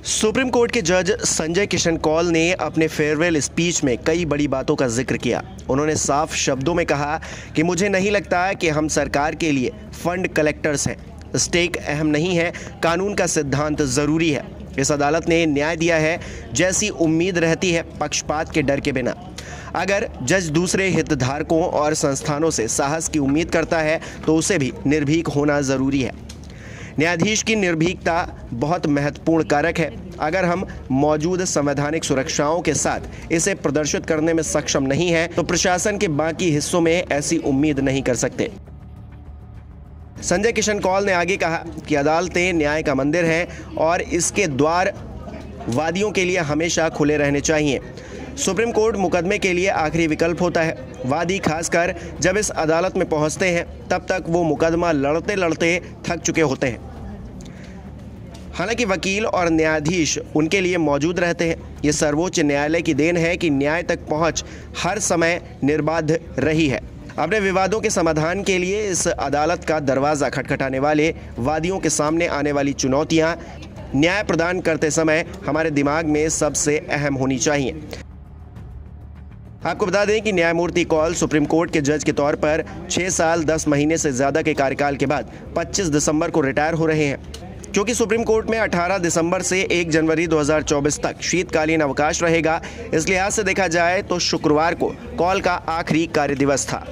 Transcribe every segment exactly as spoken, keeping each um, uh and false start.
Supreme court के जज संजय किशन कौल ने अपने फेयरवेल स्पीच में कई बड़ी बातों का जिक्र किया। उन्होंने साफ शब्दों में कहा कि मुझे नहीं लगता कि हम सरकार के लिए फंड कलेक्टर्स हैं। स्टेक अहम नहीं है, कानून का सिद्धांत ज़रूरी है। इस अदालत ने न्याय दिया है जैसी उम्मीद रहती है, पक्षपात के डर के बिना। अगर जज दूसरे हितधारकों और संस्थानों से साहस की उम्मीद करता है तो उसे भी निर्भीक होना ज़रूरी है। न्यायाधीश की निर्भीकता बहुत महत्वपूर्ण कारक है। अगर हम मौजूद संवैधानिक सुरक्षाओं के साथ इसे प्रदर्शित करने में सक्षम नहीं हैं, तो प्रशासन के बाकी हिस्सों में ऐसी उम्मीद नहीं कर सकते। संजय किशन कौल ने आगे कहा कि अदालतें न्याय का मंदिर हैं और इसके द्वार वादियों के लिए हमेशा खुले रहने चाहिए। सुप्रीम कोर्ट मुकदमे के लिए आखिरी विकल्प होता है। वादी खासकर जब इस अदालत में पहुंचते हैं तब तक वो मुकदमा लड़ते लड़ते थक चुके होते हैं। हालांकि वकील और न्यायाधीश उनके लिए मौजूद रहते हैं। ये सर्वोच्च न्यायालय की देन है कि न्याय तक पहुंच हर समय निर्बाध रही है। अपने विवादों के समाधान के लिए इस अदालत का दरवाज़ा खटखटाने वाले वादियों के सामने आने वाली चुनौतियां न्याय प्रदान करते समय हमारे दिमाग में सबसे अहम होनी चाहिए। आपको बता दें कि न्यायमूर्ति कौल सुप्रीम कोर्ट के जज के तौर पर छः साल दस महीने से ज़्यादा के कार्यकाल के बाद पच्चीस दिसंबर को रिटायर हो रहे हैं। क्योंकि सुप्रीम कोर्ट में अठारह दिसंबर से एक जनवरी दो हज़ार चौबीस तक शीतकालीन अवकाश रहेगा, इस लिहाज से देखा जाए तो शुक्रवार को कौल का आखिरी कार्य दिवस था।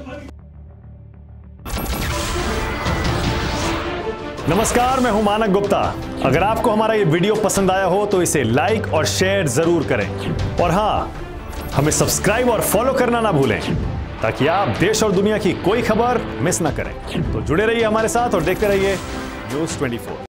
नमस्कार, मैं हूं मानक गुप्ता। अगर आपको हमारा ये वीडियो पसंद आया हो तो इसे लाइक और शेयर जरूर करें, और हाँ, हमें सब्सक्राइब और फॉलो करना ना भूलें ताकि आप देश और दुनिया की कोई खबर मिस ना करें। तो जुड़े रहिए हमारे साथ और देखते रहिए न्यूज़ चौबीस।